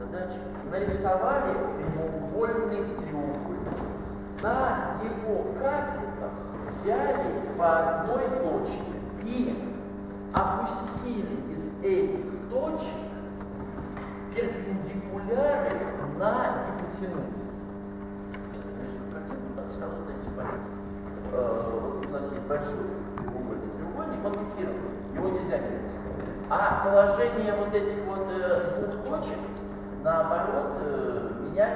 задача. Нарисовали прямоугольный треугольник. На его катетах взяли по одной точке и опустили из этих точек перпендикуляры на гипотенузу. Нарисую картинку, так сразу станете понятно. Вот у нас есть большой прямоугольный треугольник, он фиксирован, его нельзя менять. А положение вот этих вот двух точек, наоборот, менять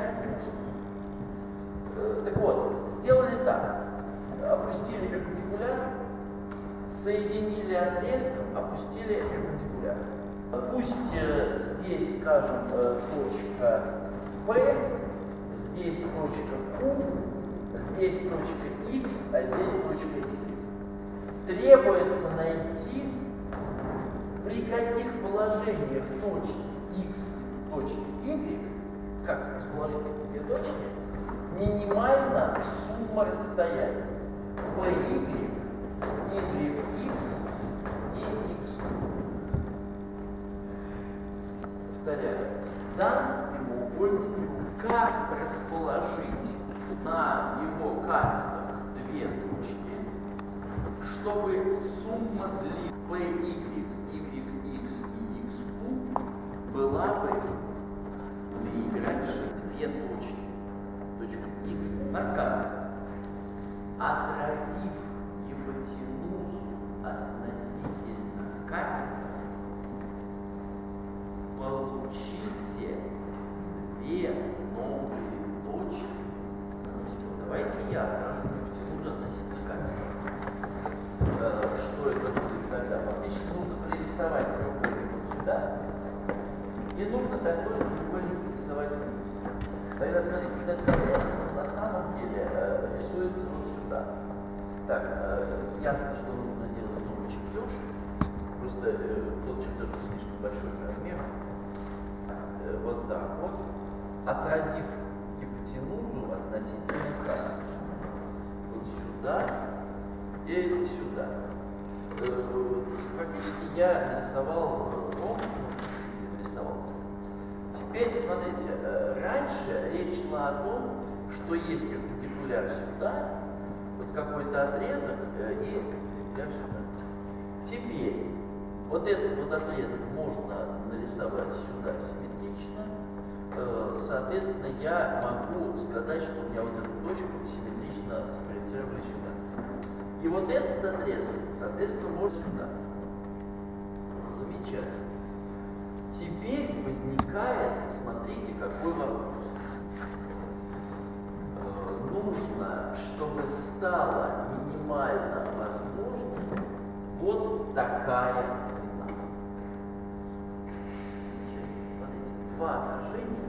нужно. Так вот, сделали так. Опустили перпендикуляр, соединили отрезком, опустили перпендикуляр. Пусть здесь, скажем, точка P, здесь точка Q, здесь точка X, а здесь точка Y. Требуется найти, при каких положениях точки X и точки Y, как расположить эти две точки, минимальна сумма расстояний PY, YX и X. Повторяю, дан прямоугольник, как расположить на его катетах две точки, чтобы сумма длин PY, YX и XQ была бы наибольшей две точки. Точка X. Подсказка. Отразив гипотенузу относительно катетов, получите две новые точки. Ну что, давайте я отражу гипотенузу относительно катетов. Что это будет тогда? Фактически нужно прорисовать треугольник вот сюда. И нужно такой же треугольник прорисовать вниз. Тогда смотрите, этот треугольник на самом деле рисуется вот сюда. Так, ясно, что нужно делать новый чертеж. Просто тот чертеж слишком большой размер. Вот так вот. Отразив гипотенузу относительно катета. Вот сюда и сюда. Фактически я нарисовал Теперь, смотрите, раньше речь шла о том, что есть перпендикуляр сюда, вот какой-то отрезок и перпендикуляр сюда. Теперь вот этот вот отрезок можно нарисовать сюда симметрично. Соответственно, я могу сказать, что у меня вот эту точку симметрично спроецировали сюда. И вот этот отрезок, соответственно, вот сюда. Замечательно. Теперь возникает, смотрите, какой вопрос. Нужно, чтобы стало минимально возможной вот такая длина. Смотрите, два отражения,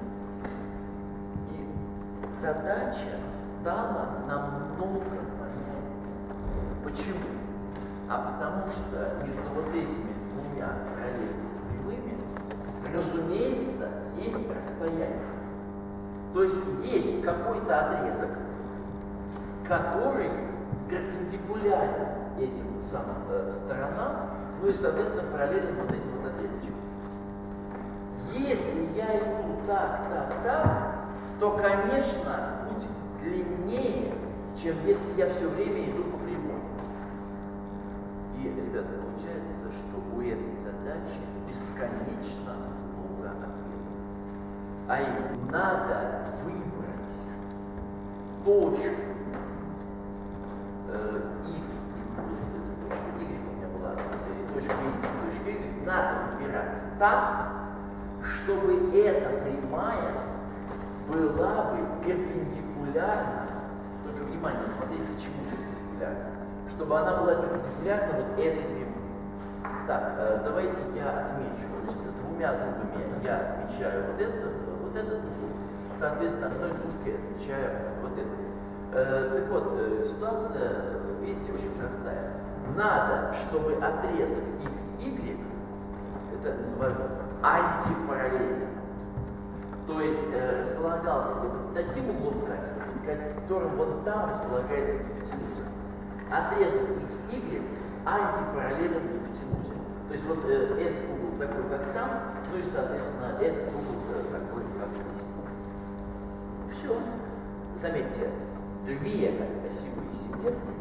и задача стала намного понятнее. Почему? А потому что между вот этими двумя параллельными прямыми, разумеется, есть расстояние. То есть какой-то отрезок, который перпендикулярен этим самым сторонам, ну и, соответственно, параллелен вот этим вот отрезочкам. Если я иду так, то, конечно, путь длиннее, чем если я все время иду по прямой. И, ребята, получается, что у этой задачи бесконечно много ответов. А им надо выбрать точку X, Y у меня была, точка X, точка Y, надо выбирать так, чтобы эта прямая была бы перпендикулярна, только внимание, смотрите, к чему перпендикулярна, чтобы она была перпендикулярна вот этой прямой. Так, давайте я отмечу, значит, двумя дугами я отмечаю вот этот дуг, соответственно, одной дужкой отмечаю вот этот. Так вот, ситуация, видите, очень простая. Надо, чтобы отрезок XY, это называют антипараллелен, то есть располагался вот таким углом катета, которым вот там располагается гипотенуза. Отрезок XY антипараллелен гипотенузе. То есть вот этот угол такой, как там, ну и, соответственно, этот угол такой, как Все. Заметьте, две осевые симметрии